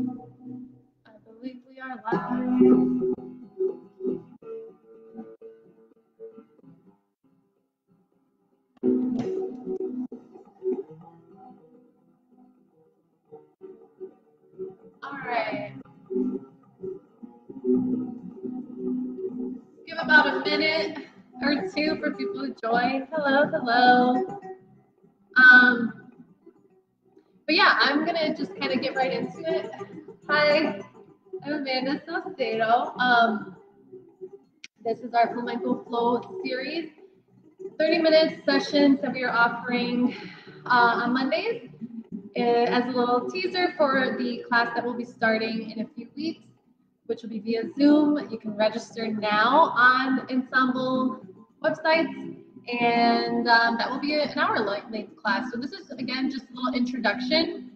I believe we are live. All right. Give about a minute or two for people to join. Hello, hello. But yeah, I'm gonna just kind of get right into it. Hi, I'm Amanda Saucedo. This is our Flamenco Flow series, 30-minute sessions that we are offering on Mondays as a little teaser for the class that will be starting in a few weeks, which will be via Zoom. You can register now on Ensemble websites, and that will be an hour-length class. So this is, again, just a little introduction.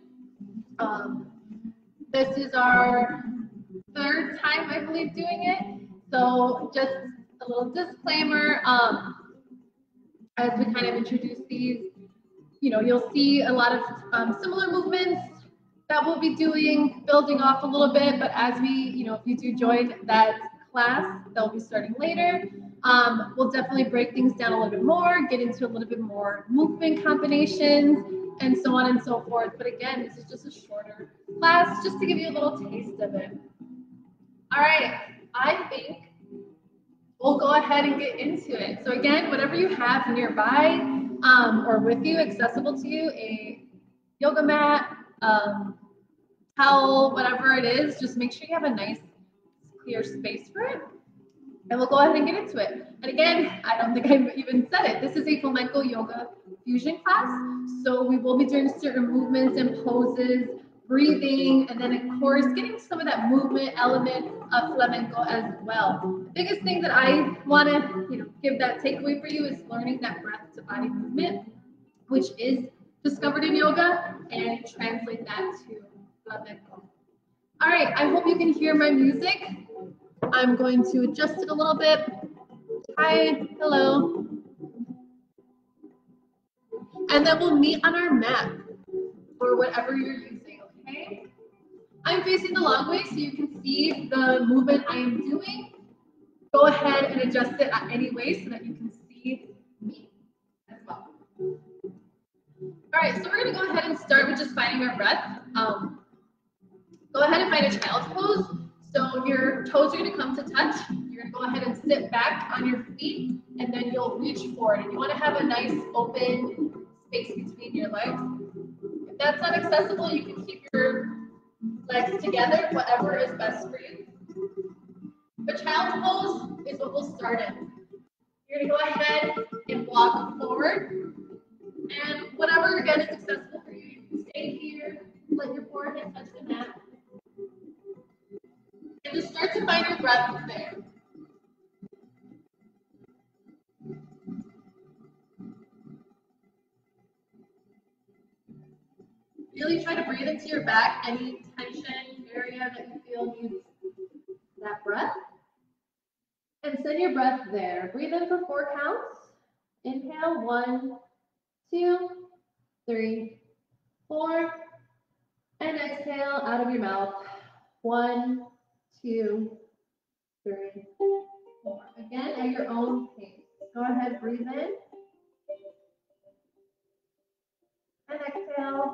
This is our third time, I believe, doing it. So just a little disclaimer, as we kind of introduce these, you'll see a lot of similar movements that we'll be doing, building off a little bit, but as we, if you do join that class, they'll be starting later. We'll definitely break things down a little bit more, get into a little bit more movement combinations, and so on and so forth. But again, this is just a shorter class, just to give you a little taste of it. All right, I think we'll go ahead and get into it. So again, whatever you have nearby or with you, accessible to you, a yoga mat, towel, whatever it is, just make sure you have a nice clear space for it. And we'll go ahead and get into it. And again, I don't think I've even said it. This is a flamenco yoga fusion class. So we will be doing certain movements and poses, breathing, and then of course getting some of that movement element of flamenco as well. The biggest thing that I want to give that takeaway for you is learning that breath to body movement, which is discovered in yoga, and translate that to flamenco. All right, I hope you can hear my music. I'm going to adjust it a little bit. Hi, hello. And then we'll meet on our mat or whatever you're using, okay? I'm facing the long way so you can see the movement I am doing. Go ahead and adjust it any way so that you can see me as well. All right, so we're gonna go ahead and start with just finding our breath. Go ahead and find a child's pose. So your toes are gonna come to touch. You're gonna go ahead and sit back on your feet, and then you'll reach forward. And you wanna have a nice open space between your legs. If that's not accessible, you can keep your legs together, whatever is best for you. But child's pose is what we'll start in. You're gonna go ahead and walk forward. And whatever, again, is accessible for you, you can stay here, let your forehead touch the mat. And just start to find your breath there. Really try to breathe into your back, any tension area that you feel needs that breath. And send your breath there. Breathe in for 4 counts. Inhale, 1, 2, 3, 4. And exhale out of your mouth. 1, 2, 3, 4. Again, at your own pace. Go ahead, breathe in. And exhale.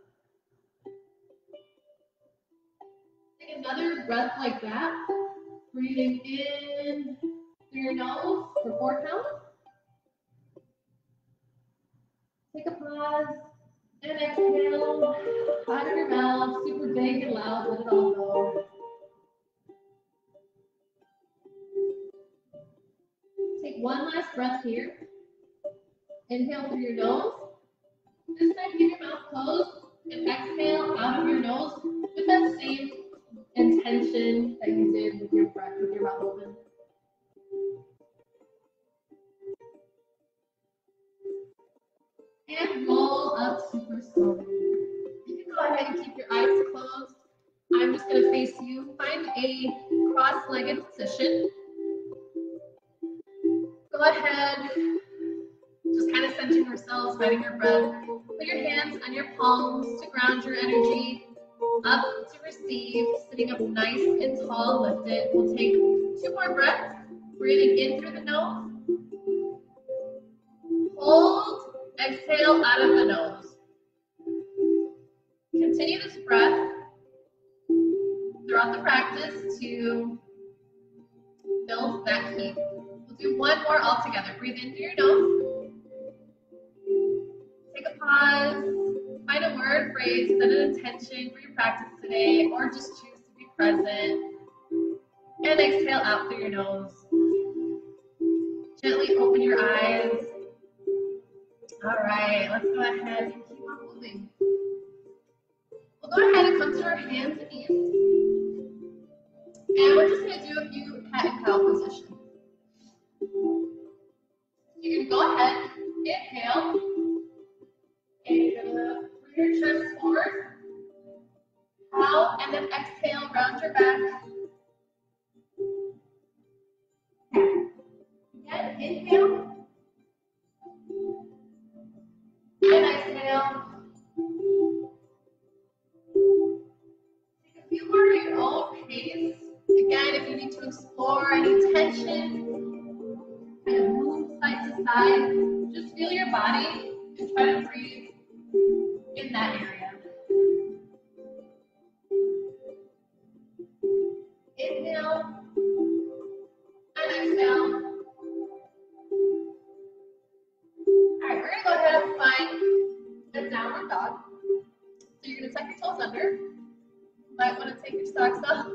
Take another breath like that. Breathing in through your nose for 4 counts. Take a pause. And exhale out of your mouth, super big and loud, let it all go. Take one last breath here. Inhale through your nose. This time keep your mouth closed and exhale out of your nose with that same intention that you did with your breath, with your mouth open. And roll up super slowly. You can go ahead and keep your eyes closed. I'm just going to face you. Find a cross-legged position. Go ahead, just kind of centering yourselves, finding your breath. Put your hands on your palms to ground your energy. Up to receive, sitting up nice and tall, lifted. We'll take 2 more breaths, breathing in through the nose. Hold, exhale out of the nose. Continue this breath throughout the practice to build that heat. We'll do 1 more all together. Breathe in through your nose. Take a pause. Find a word, phrase, set an intention for your practice today, or just choose to be present. And exhale out through your nose. Gently open your eyes. All right, let's go ahead and keep on moving. We'll go ahead and come to our hands and knees. And we're just going to do a few cat and cow positions. You're going to go ahead, inhale, and you're going to bring your chest forward, out, and then exhale, round your back. Again, inhale, and exhale. Take a few more at your own pace. Again, if you need to explore any tension, kind of move side to side, just feel your body and try to breathe in that area. Inhale and exhale. All right, we're going to go ahead and find a downward dog. So you're going to tuck your toes under. You might want to take your socks off.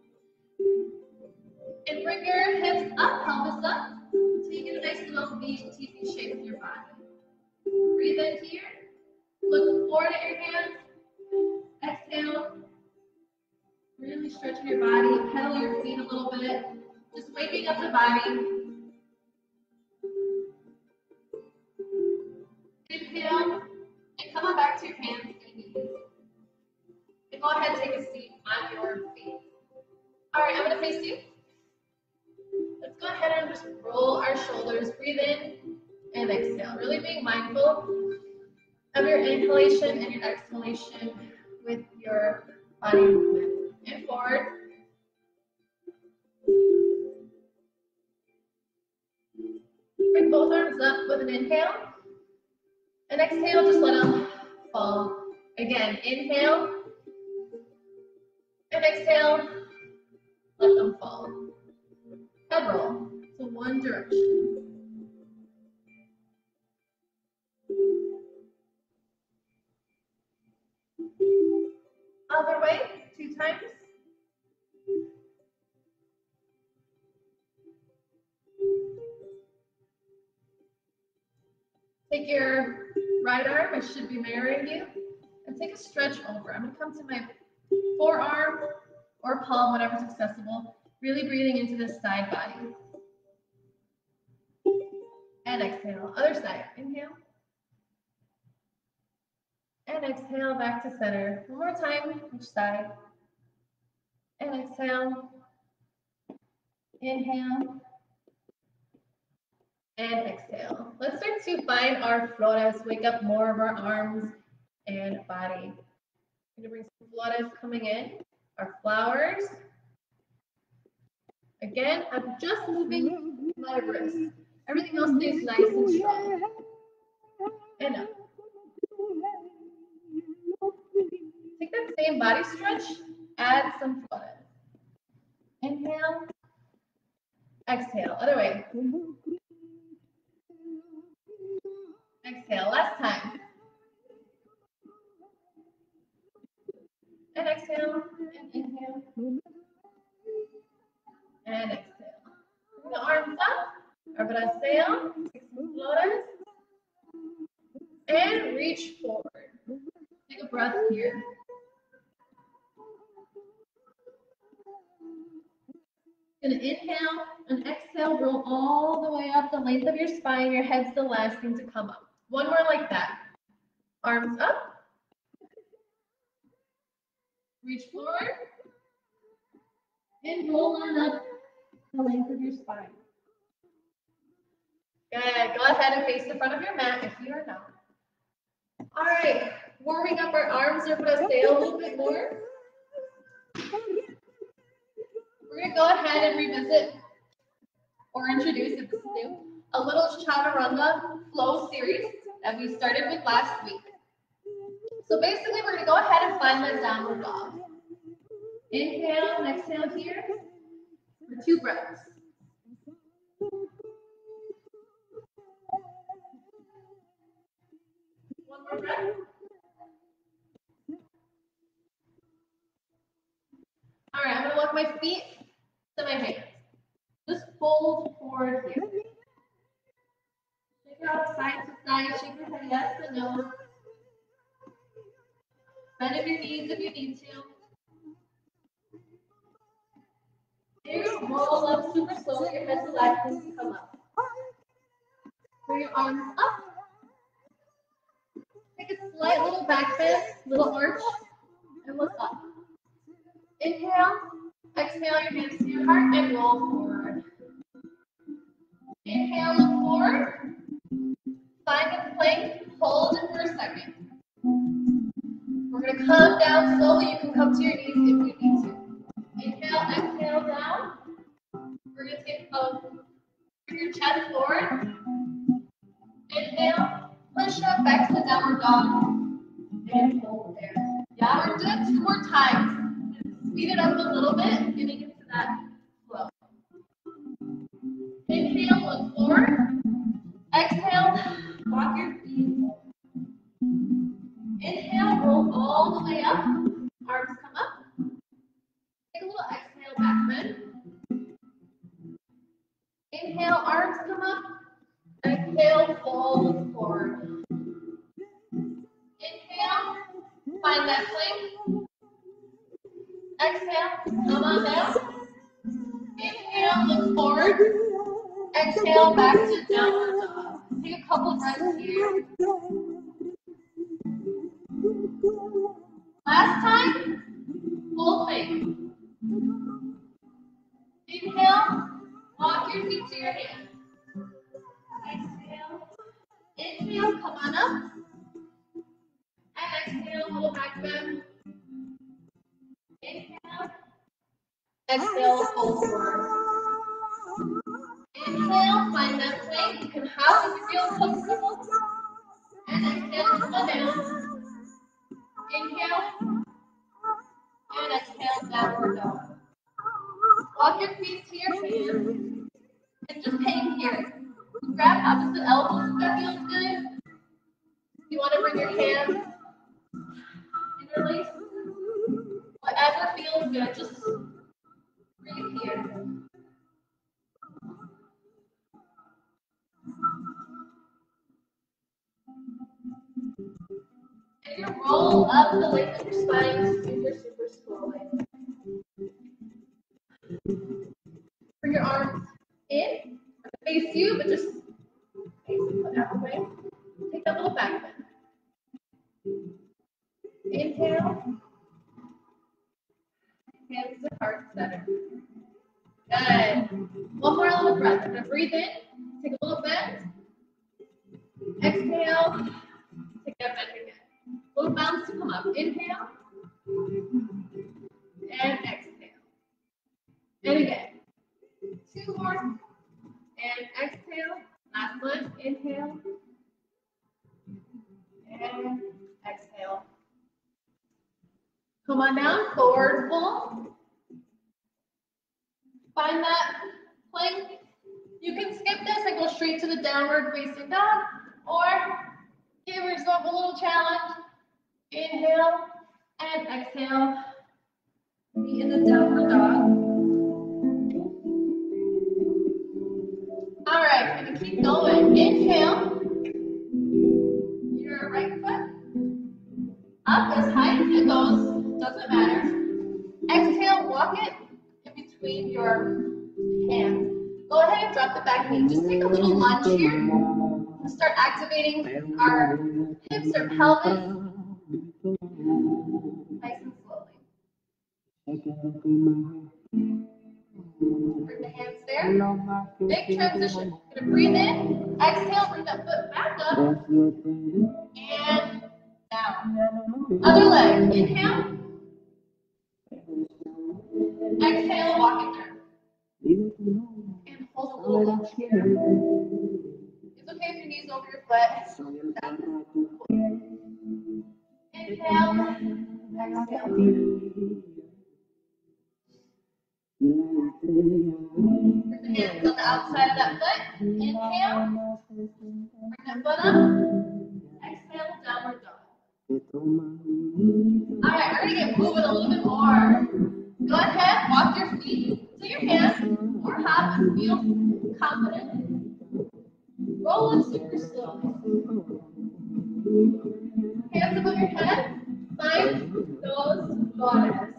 And bring your hips up, pelvis up, so you get a nice little V, TV shape in your body. Breathe in here. Look forward at your hands. Exhale. Really stretching your body. Pedal your feet a little bit. Just waking up the body. Inhale. And come on back to your hands and knees. And go ahead and take a seat on your feet. All right, I'm going to face you. Let's go ahead and just roll our shoulders. Breathe in and exhale. Really being mindful of your inhalation and your exhalation with your body movement. And forward. Bring both arms up with an inhale. And exhale, just let them fall. Again, inhale. And exhale, let them fall. Head roll to one direction. Other way, 2 times. Take your right arm, it should be mirroring you, and take a stretch over. I'm going to come to my forearm or palm, whatever's accessible. Really breathing into this side body. And exhale. Other side. Inhale. And exhale back to center. One more time, each side. And exhale. Inhale. And exhale. Let's start to find our floras, wake up more of our arms and body. I'm going to bring some floras coming in. Our flowers. Again, I'm just moving my wrist. Everything else stays nice and strong. And up. Take that same body stretch, add some floras. Inhale. Exhale. Other way. Exhale. Last time. And exhale. And inhale. And exhale. Bring the arms up. Abraço. Take some floras. And reach forward. Take a breath here. Gonna inhale and exhale, roll all the way up the length of your spine. Your head's the last thing to come up. One more like that. Arms up. Reach forward. And roll on up the length of your spine. Good. Go ahead and face the front of your mat if you are not. All right. Warming up our arms or braço a little bit more. to go ahead and revisit or introduce, if this is new, a little chaturanga flow series that we started with last week. So basically, we're going to go ahead and find that downward dog. Inhale and exhale here for 2 breaths. One more breath. All right, I'm going to walk my feet to my hands. Just fold forward here. Shake it out side to side. Shake your head yes and no. Bend at your knees if you need to. You're going to roll up super slowly. Your head relaxes to come up. Bring your arms up. Take a slight little back bend, little arch, and look up. Inhale, exhale your hands to your heart and roll forward. Inhale, look forward. Find a plank, hold it for a second. We're going to come down slowly. You can come to your knees if you need to. Inhale, exhale down. We're going to take bring your chest forward. Inhale, push up back to the downward dog. And hold there. Yeah, we're doing 2 more times. Speed it up a little bit, getting into that flow. Inhale, look forward. Exhale, walk your feet. Inhale, roll all the way up. Arms come up. Take a little exhale, back bend. Inhale, arms come up. Exhale, fold forward. Inhale, find that plank. Exhale, come on down. Inhale, look forward. Exhale, back to downward dog. Take a couple breaths here. Last time, full plank. Inhale, walk your feet to your hands. Exhale. Inhale, come on up. And exhale, little back bend. Inhale. Exhale, fold forward. Inhale, find that plank. You can hop if you feel comfortable. And exhale, come on down. Inhale. And exhale, downward dog. Walk your feet to your hands. And just hang here. Grab opposite elbows if that feels good. You want to bring your hands interlace. Whatever feels good, just breathe here. And you roll up the length of your spine super slowly. Bring your arms in, face you, but just face and put out the way. Take that little back bend. Inhale. Hands to heart center. Good. One more little breath. I'm going to breathe in, take a little bend. Exhale. Take that bend again. Little bounce to come up. Inhale. And exhale. And again. 2 more. And exhale. Last one. Inhale. And exhale. Come on down. Forward fold. Find that plank. You can skip this and go straight to the downward facing dog. Or give yourself a little challenge. Inhale and exhale. Be in the downward dog. All right, we're going to keep going. Inhale. Your right foot up as high as it goes. Doesn't matter. Exhale, walk it in between your hands. Go ahead and drop the back knee. Just take a little lunge here. Start activating our hips or pelvis. Nice and slowly. Bring the hands there. Big transition. Gonna breathe in. Exhale, bring that foot back up. And down. Other leg. Inhale. Exhale, walk it through. And hold a little inch here. It's okay if your knees over your foot. That's cool. Inhale, exhale. Bring the hands on the outside of that foot. Inhale. Bring that foot up. Exhale, downward dog. All right, we're gonna get moving a little bit more. Go ahead, walk your feet to your hands or hop and feel confident. Roll up super slowly. Hands above your head. Find those bodies.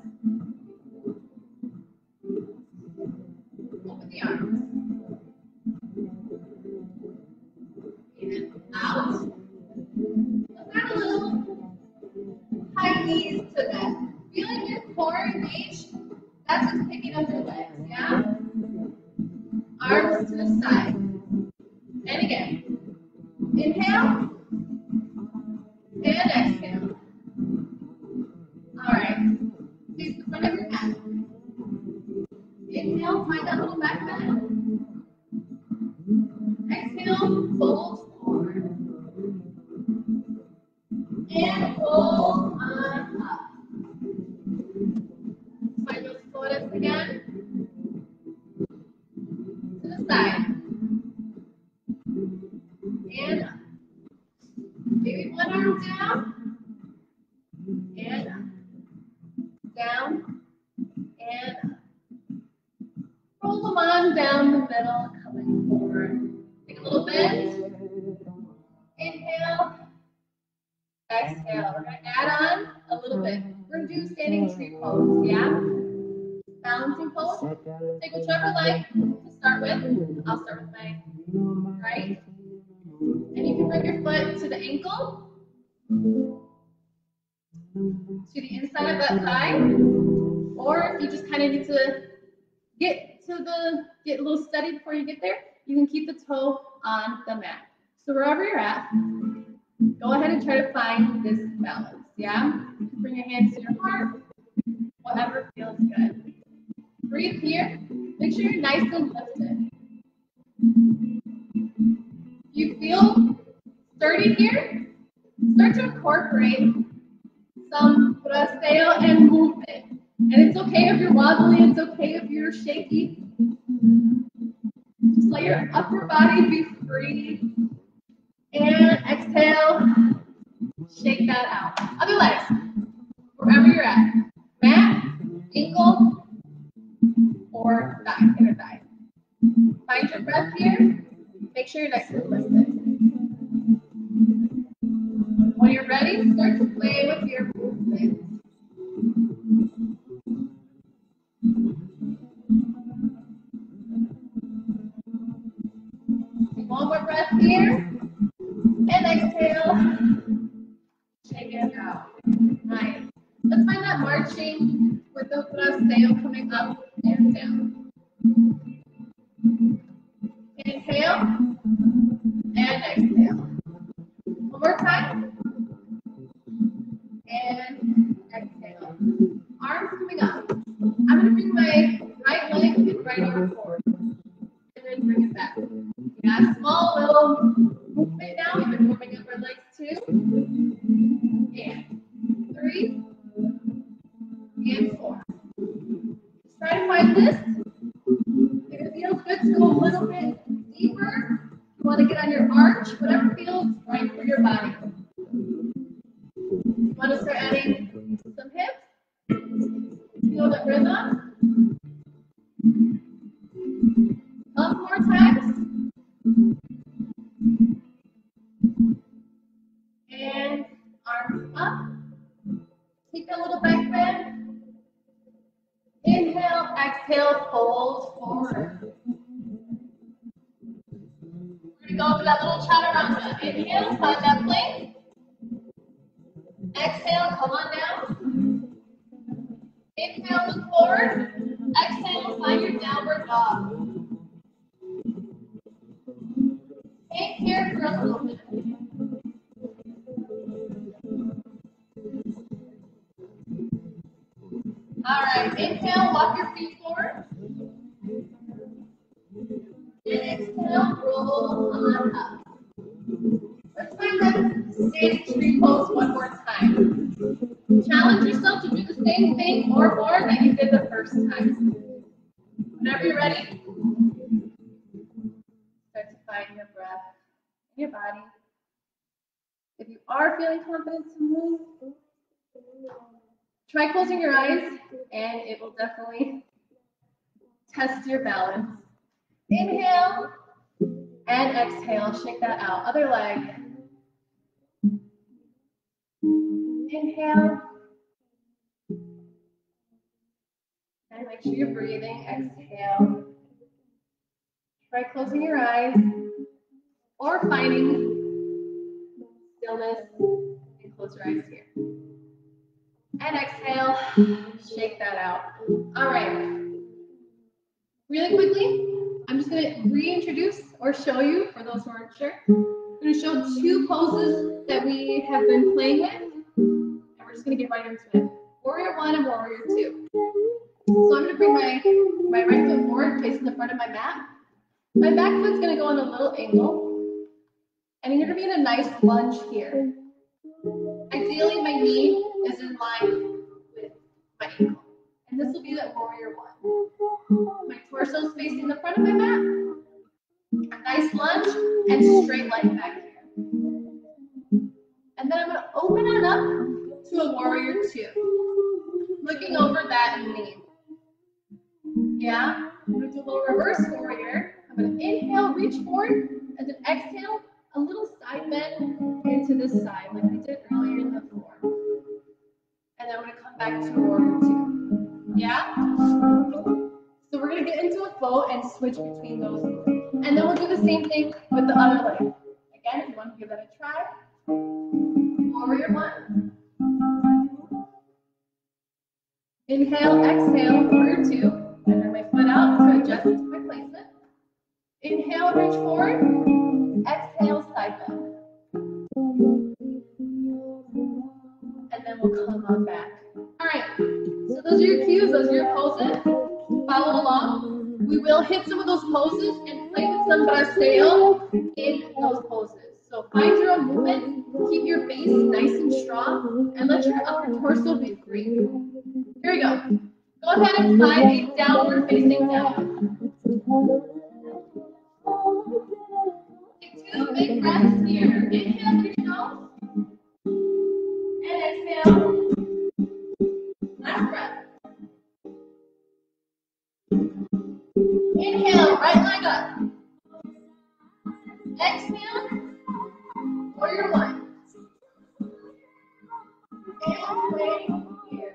Open the arms. And out. Let's add a little high knees to that. Feeling your core engaged. That's what's picking up your legs, yeah? Arms to the side. And again. Inhale. And exhale. Alright. Face the front of your head. Inhale, find that little back bend. Exhale, fold forward. And fold on up. Find those floaters again. To the side. And up. Maybe one arm down. And up. Down. And up. Roll them on down the middle, coming forward. Take a little bend. Inhale. Exhale. We're going to add on a little bit. We're going to do standing tree pose, yeah? Balancing pose. Take whichever leg to start with. I'll start with my right. And you can bring your foot to the ankle, to the inside of that thigh, or if you just kind of need to get a little steady before you get there, you can keep the toe on the mat. So wherever you're at, go ahead and try to find this balance, yeah? Bring your hands to your heart, whatever feels good. Breathe here. Make sure you're nice and lifted. You feel sturdy here? Start to incorporate some braceo and movement. And it's okay if you're wobbly, it's okay if you're shaky. Just let your upper body be free. And exhale, shake that out. Other legs, wherever you're at. Mat, ankle, or thigh, inner thigh. Find your breath here. Make sure you're nice and lifted. When you're ready, start to play with your movement. One more breath here. And exhale. Shake it out. Nice. Let's find that marching with the braceo coming up and down. Inhale. And exhale. One more time. And exhale. Arms coming up. I'm going to bring my right leg and right arm forward. And then bring it back. Yeah, small little movement now. We've been warming up our legs too. And 3. And 4. Just try to find this. If it feels good to go a little bit deeper, you want to get on your arch, whatever feels right for your body. You want to start adding some hips. Feel that rhythm. Couple more times. And arms up. Take a little back bend. Inhale, exhale, fold forward. We're going to go for that little chaturanga. Inhale, find that plank. Exhale, come on down. Inhale, look forward. Exhale, find your downward dog. Hang here for a little bit. All right, inhale, walk your feet forward. Inhale, roll on up. Let's find that standing tree pose one more time. Challenge yourself to do the same thing or more that you did the first time. Whenever you're ready, start to find your breath in your body. If you are feeling confident to move, try closing your eyes, and it will definitely test your balance. Inhale and exhale, shake that out. Other leg. Inhale. And make sure you're breathing. Exhale. Try closing your eyes or finding stillness and close your eyes here. And exhale, shake that out. All right. Really quickly, I'm just going to reintroduce or show you, for those who aren't sure, I'm going to show two poses that we have been playing with, and we're just going to get right into it. Warrior 1 and Warrior 2. So I'm going to bring my right foot forward, facing the front of my mat. My back foot's going to go on a little angle, and you're going to be in a nice lunge here. Ideally, my knee is in line with my ankle, and this will be that Warrior 1. My torso is facing the front of my mat. A nice lunge and straight leg back here. And then I'm going to open it up to a Warrior 2. Looking over that knee. Yeah? I'm going to do a little reverse warrior. I'm going to inhale, reach forward, and then exhale, a little side bend into this side, like we did earlier in the floor. And then I'm going to come back to Warrior 2. Yeah? So we're going to get into a flow and switch between those. And then we'll do the same thing with the other leg. Again, if you want to give that a try. Warrior 1. Inhale, exhale, Warrior 2. And then my foot out to adjust to my placement. Inhale, reach forward. Exhale, side bend. And then we'll come on back. All right. So those are your cues. Those are your poses. Follow along. We will hit some of those poses and play with some braceo in those poses. So find your own movement. Keep your base nice and strong. And let your upper torso be free. Here we go. Go ahead and find a downward facing dog. Take 2 big breaths here. Inhale through your nose. And exhale. Last breath. Inhale, right leg up. Exhale. Warrior 1. And wait here.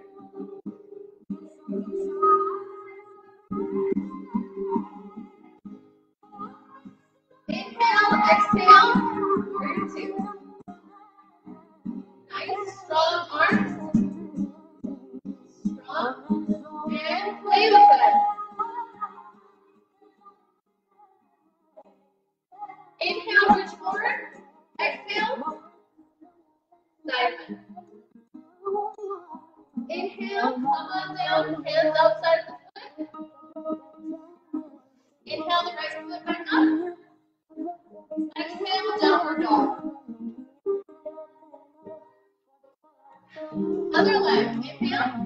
Inhale, exhale, Warrior 2. Nice, strong arms. Strong. And play with it. Inhale, reach forward. Exhale, side bend. Inhale, come on down, hands outside the foot. Inhale the right foot back up. Exhale, downward dog. Other leg, inhale.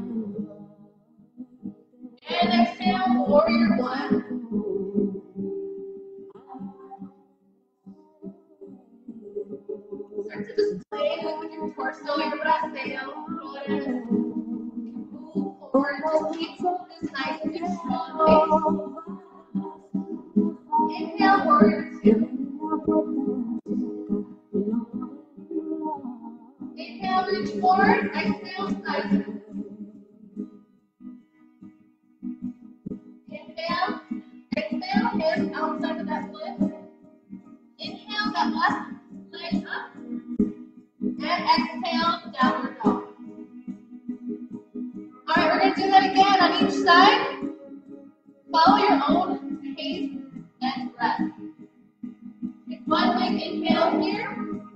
And exhale, Warrior 1. Start to just play with your torso, your braceo. Move forward, just keep this nice and strong base. Inhale, Warrior 2. Inhale, reach forward. Exhale, side bend. Inhale, exhale, hands outside of that foot. Inhale, that left leg up. And exhale, downward dog. All right, we're going to do that again on each side. Follow your own pace and breath. Take one leg inhale here.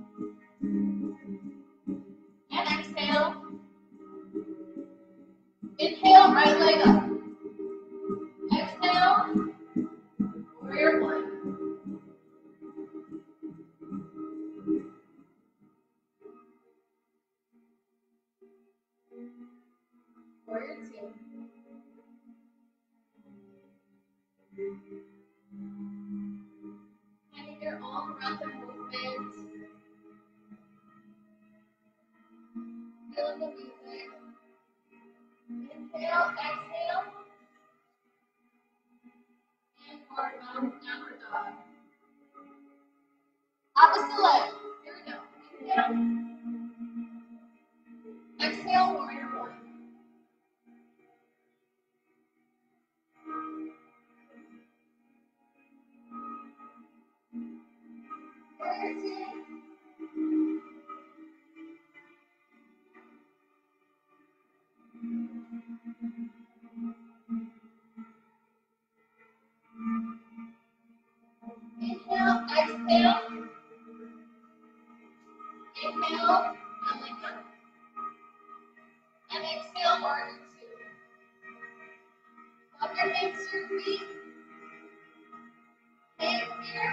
And exhale. Inhale, right leg up. Exhale, Warrior 1. Finding your own breath and movement. Feeling the music. Inhale, exhale. And forward downward dog. Opposite leg. Here we go. Inhale. Exhale, warrior one. Warrior two. Inhale, exhale. Inhale, Malika. And exhale, warrior two. Love your hips to your feet. Hands here.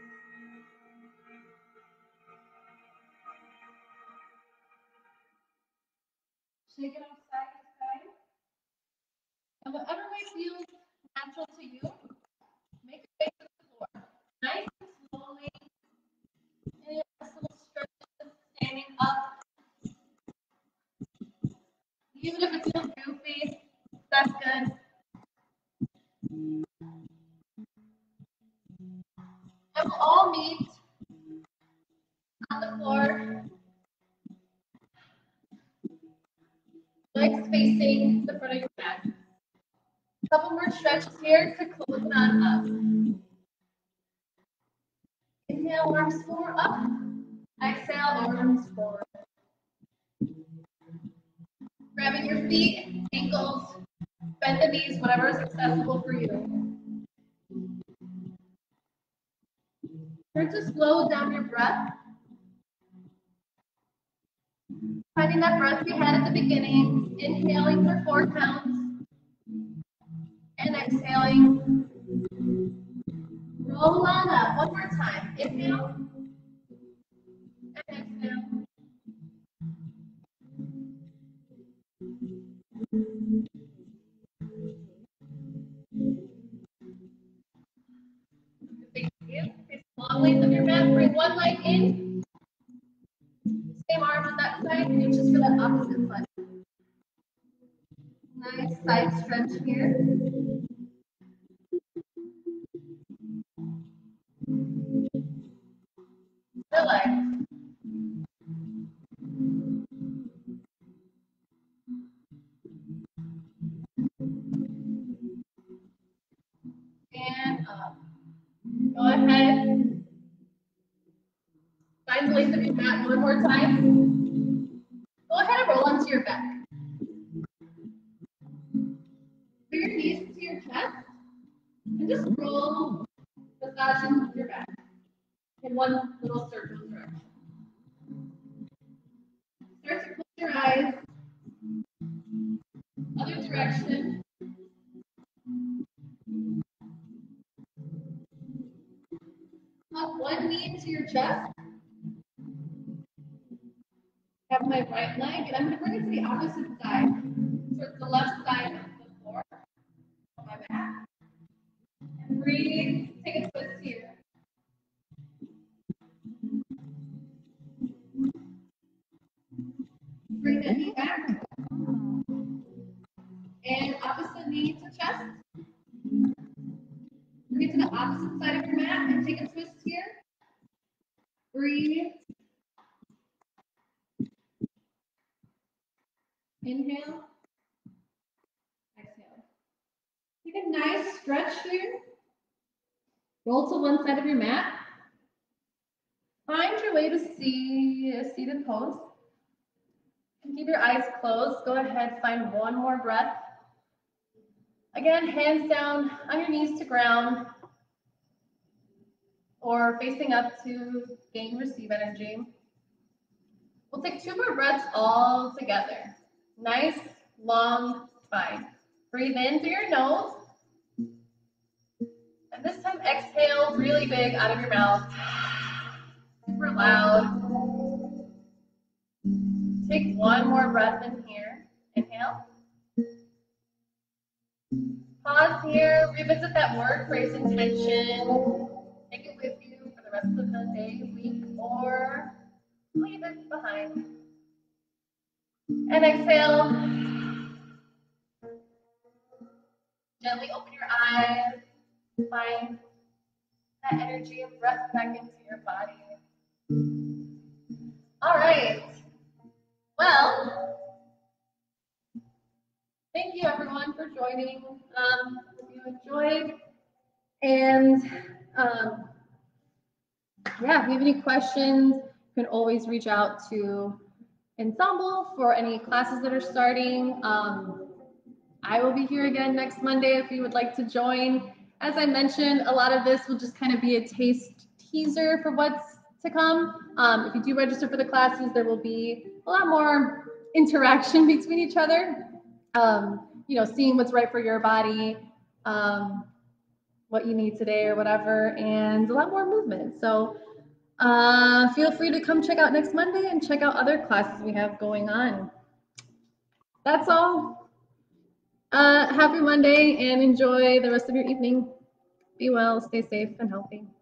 Shake it off side to side. And whatever way feels natural to you, make your way to the floor. Nice and slowly. And nice little stretches, standing up. Even if it feels goofy, that's good. And we'll all meet on the floor. Legs facing the front of your mat. A couple more stretches here to close it on up. Inhale, arms forward up. Exhale, arms forward. Grabbing your feet, ankles, bend the knees, whatever is accessible for you. Start to slow down your breath. Finding that breath we had at the beginning. Inhaling for 4 counts. And exhaling. Roll on up. One more time. Inhale. And exhale. Thank you. Face the long length of your mat. Bring one leg in. Same arm on that side. Reaches for the opposite side. Nice side stretch here. The leg. And up. Go ahead. Find the length of your mat one more time. Go ahead and roll onto your back. Bring your knees to your chest. And just roll, massaging your back in one little circle direction. Start to close your eyes. Other direction. Hug one knee into your chest. Have my right leg, and I'm going to bring it to the opposite side. So it's the left side of the floor of my mat. And breathe. Take a twist here. Bring that knee back. And opposite knee to chest. Bring it to the opposite side of your mat and take a twist here. Breathe. Inhale. Exhale. Take a nice stretch here. Roll to one side of your mat. Find your way to a seated pose. And keep your eyes closed. Go ahead, find one more breath. Again, hands down on your knees to ground or facing up to gain receive energy. We'll take 2 more breaths all together. Nice, long spine. Breathe in through your nose. And this time, exhale really big out of your mouth. Super loud. Take one more breath in here. Inhale. pause here, revisit that word, phrase, intention, take it with you for the rest of the day, week, or leave it behind. And exhale. Gently open your eyes, find that energy of breath back into your body. All right. Well, thank you everyone for joining. If you enjoyed, and yeah, if you have any questions, you can always reach out to Ensemble for any classes that are starting. I will be here again next Monday if you would like to join. As I mentioned, a lot of this will just kind of be a taste teaser for what's to come. If you do register for the classes, there will be a lot more interaction between each other. You know, seeing what's right for your body, what you need today or whatever, and a lot more movement. So feel free to come check out next Monday and check out other classes we have going on. That's all. Happy Monday and enjoy the rest of your evening. Be well, stay safe and healthy.